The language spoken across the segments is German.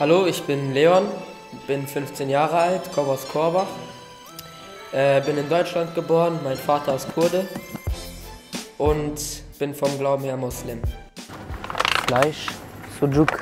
Hallo, ich bin Leon, bin 15 Jahre alt, komme aus Korbach, bin in Deutschland geboren, mein Vater ist Kurde und bin vom Glauben her Muslim. Fleisch, Sucuk.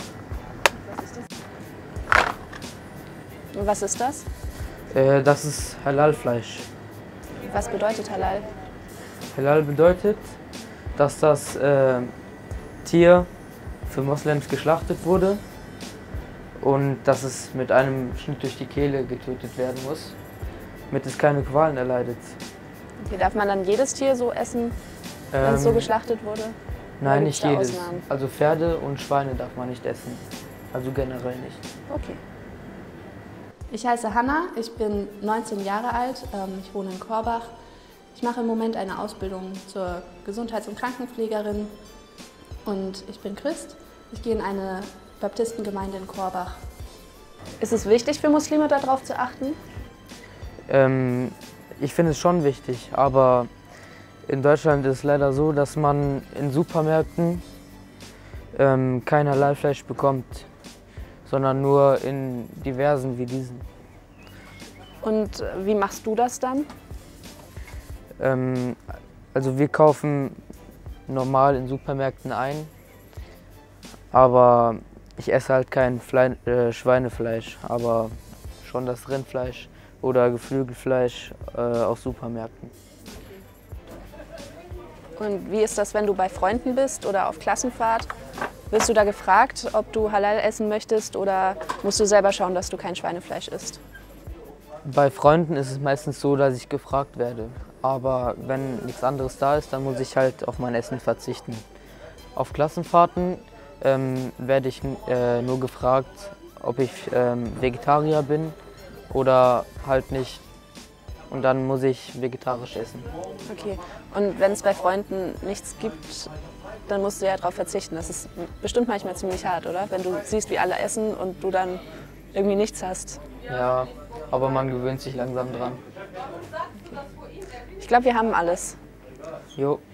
Und was ist das? Das ist Halal-Fleisch. Was bedeutet Halal? Halal bedeutet, dass das Tier für Moslems geschlachtet wurde und dass es mit einem Schnitt durch die Kehle getötet werden muss, damit es keine Qualen erleidet. Okay, darf man dann jedes Tier so essen, wenn es so geschlachtet wurde? Nein, nicht jedes. Ausnahmen? Also Pferde und Schweine darf man nicht essen. Also generell nicht. Okay. Ich heiße Hanna, ich bin 19 Jahre alt, ich wohne in Korbach. Ich mache im Moment eine Ausbildung zur Gesundheits- und Krankenpflegerin und ich bin Christ. Ich gehe in eine Baptistengemeinde in Korbach. Ist es wichtig für Muslime, darauf zu achten? Ich finde es schon wichtig, aber in Deutschland ist es leider so, dass man in Supermärkten kein Halalfleisch bekommt, sondern nur in diversen wie diesen. Und wie machst du das dann? Also wir kaufen normal in Supermärkten ein, aber ich esse halt kein Schweinefleisch, aber schon das Rindfleisch oder Geflügelfleisch aus Supermärkten. Und wie ist das, wenn du bei Freunden bist oder auf Klassenfahrt? Wirst du da gefragt, ob du Halal essen möchtest oder musst du selber schauen, dass du kein Schweinefleisch isst? Bei Freunden ist es meistens so, dass ich gefragt werde. Aber wenn nichts anderes da ist, dann muss ich halt auf mein Essen verzichten. Auf Klassenfahrten werde ich nur gefragt, ob ich Vegetarier bin oder halt nicht. Und dann muss ich vegetarisch essen. Okay. Und wenn es bei Freunden nichts gibt, dann musst du ja darauf verzichten. Das ist bestimmt manchmal ziemlich hart, oder? Wenn du siehst, wie alle essen und du dann irgendwie nichts hast. Ja, aber man gewöhnt sich langsam dran. Ich glaube, wir haben alles. Jo.